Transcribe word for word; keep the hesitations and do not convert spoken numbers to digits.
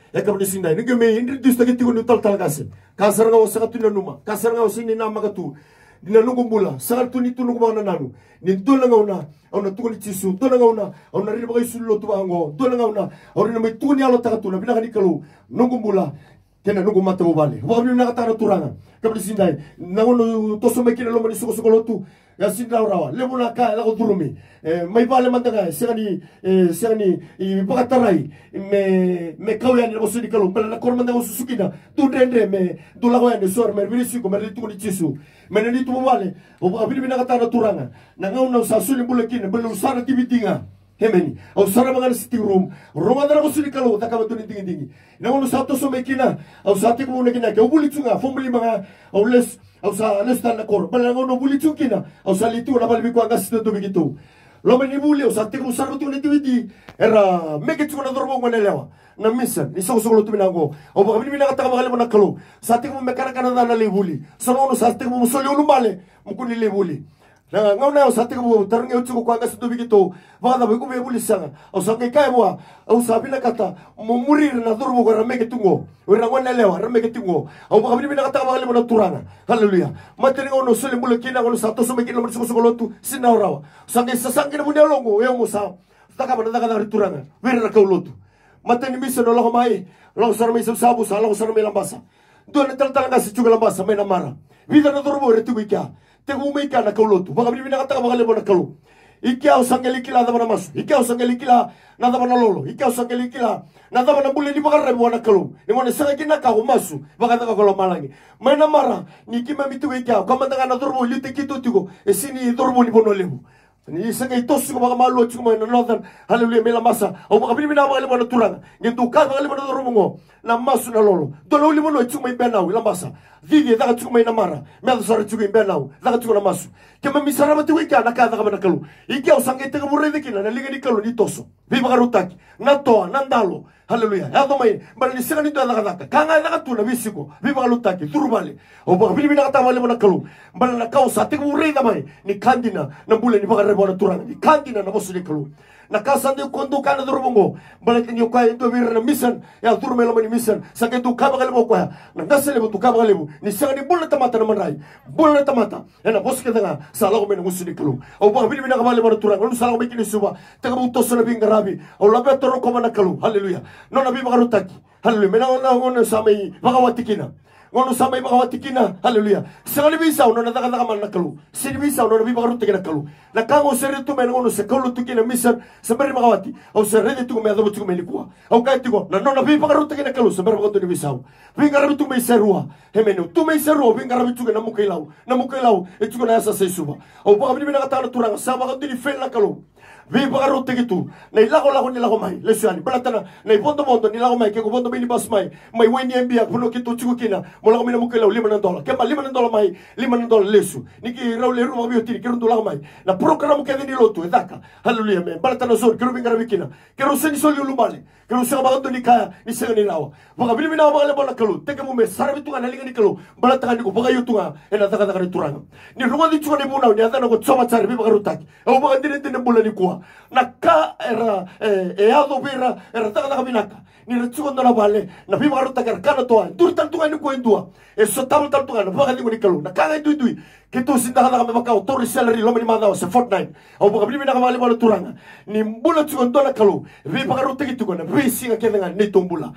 e ka sindai ni me introduce tagi tigo nutal tal kase kasar nga wasa tu numa kasar nga wasa ni nama katu dina nungu bula sangat tu ni tu nungu mana nanu ni tu nga una ona tu ni chisu tu nga una ona ri bagai sulo tu bango tu nga una ori na mai tu ni alo takatu na binaka ni kalu nungu bula kena nungu mata bale wa bi na kata turanga ka sindai na ono to so mekina lo mani suko suko lotu ya sinda rawa le muna ka la durumi mai bale mandanga segani segani i bakatarai me me kauya ni bosu di kalu pala na kormanda usukina tu dendre me tu la goya ni sor me virisi ko me ritu ni chisu me ni tu bale o ba bi na kata turanga na ngauna sa suli bulekin belu sara tibitinga hemeni au sara mangan sitting room roma dara bosu di kalu takaba tu ni dingi dingi na ngono sa to so mekina au sa te ko muna kina ke ubuli tsunga fombuli manga au les au sa lesta na kor bala ngono buli tsukina au sa litu na balbi ko angas to begitu lo meni buli au sa te ko sara tu ni tiwiti era meke tsuna dorbo ngone lewa na misa ni so so lo tu binango au ba bini binanga taka magale na kalu sa te ko mekana kana na le buli so ngono sa te ko mo soli ulumale mukuni le buli na ngau na sa te ko tarnge utsuko ko angas to begitu ba da be ko be buli sanga au sa ke kai boa au sa bina kata mo murir na dorbo ko rameke tungo ora ngone lewa rameke tungo au ba bini binanga taka magale na turanga haleluya materi ngono soli mule kina ngono sa to so mekina mo so lo tu sina orawa sange sa sange na munya longo yo mo sa taka ba na taka turanga vera na kaulotu mateni misa no lago mai lago sar mai sabu sa lago sar mai lambasa do na tal tal ngasi juga lambasa mai na mara vida na dorbo re tu bika te umeka na kaulotu ba bini binanga taka magale na kalu Ikiau sangeli kila na masu ikiau sangeli kila na na lolo ikiau sangeli kila na na bule di bakar rebu na kalu ni mone sanga kina ka masu baka taka kolo malangi maina mara ni kima mitu ikiau kamanda na dorbo lite kitu tigo esini dorbo ni bono lebu ni sanga itosu ko baka malo chuma na northern haleluya mela masa au baka bini bina bakale na turanga ngendu ka bakale na dorbo ngo na masu na lolo dolo li bono chuma ibenau la masa Vivi daga chuma ina mara me ado sara chuma ibenau daga chuma na masu kema misara mati wika na ka daga na kalu iki au sanga itega murede kina na liga ni kalu ni toso viva garutaki na toa na ndalo haleluya ado mai bali ni sanga ni to daga daga kanga daga tu na bisiko viva garutaki turubale au baka bini bina kata wale na kalu bali na kausa tega murede mai ni kandina na bule ni bakare bona turanga ni kandina na bosu ni kalu na kasan di kondo kana dorobongo balik ni yokai into vir na mission ya turme lo mani mission sake tu kaba kale mo kwa na gasele tu kaba kale ni sanga ni bulla tamata na manrai bulla tamata ena boske danga sala ko men musuni klu au ba bini bina kabale mo turang lu sala ko mikini suba taga buto sona bingarabi au labe toro ko mana klu haleluya no na bi bagarutaki haleluya mena ona ona samai bagawatikina ngono samai bagawatikina haleluya sangali bisa ono na daga daga man nakalu sini bisa ono na bi bagarutti na kalu na kango sere tu men ngono se kalu tu kina mission sabari bagawati au sere tu me ado tu me likua au kai tu na no na bi bagarutti na kalu sabari bagarutti ni bisa bi garabi tu me serua hemenu tu me serua bi garabi tu na mukailau na mukailau e tu na asa se suba au bagabi bina kata turanga sa bagarutti ni fel na kalu vi bagarutti gitu na ilago lago ni lago mai lesuani balatana na bondo bondo ni lago mai ke ko bondo bini bas mai mai weni embia puno kitu chukina mola mina mukela lima na dola kema lima na dola mai lima na dola lesu niki raule ruma bio tiri kiru dola mai na program ke ni lotu edaka haleluya men balatana zor kiru bingara bikina kiru seni soli ulumale kiru sa bagato ni kaya ni sega ni lawa baga bini bina bagale bola kalu teke mu me sarabi tunga na linga ni kalu balatana ni ko baga yutunga ena taka taka ni turanga ni runga di chukani buna ni adana ko tsoma tsari bi bagarutaki au baga dire tene bula ni kuwa na ka era e ado bira era taka taka binaka ni retsuko ndona bale na bi bagarutaki kana toa dur tantunga ni ko indua e so tabal tantunga na baga ni kalu na kanga dui dui kitu sinda kada kami baka autori salary lo mani madaw se fortnight au baga bini binaka bale bola turanga ni bula tsuko ndona kalu bi bagarutaki tu ko na bi singa kenga ni tombula